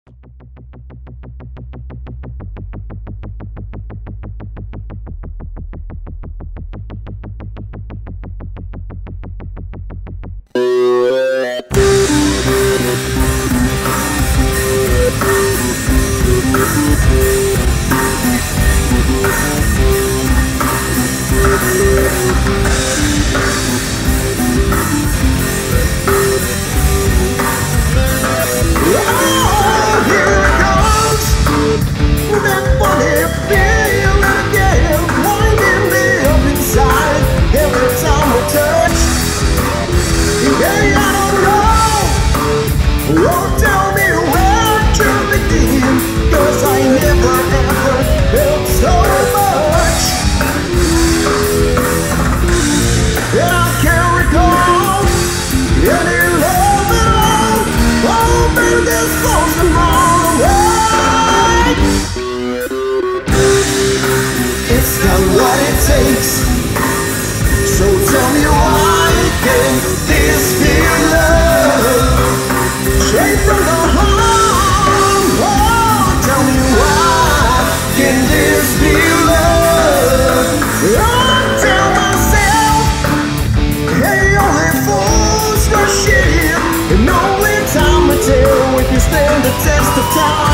What it takes. So tell me why can this be love? Straight from the heart. Oh, tell me why can this be love? I tell myself, hey, only fools rush in, and only time will tell if you stand the test of time.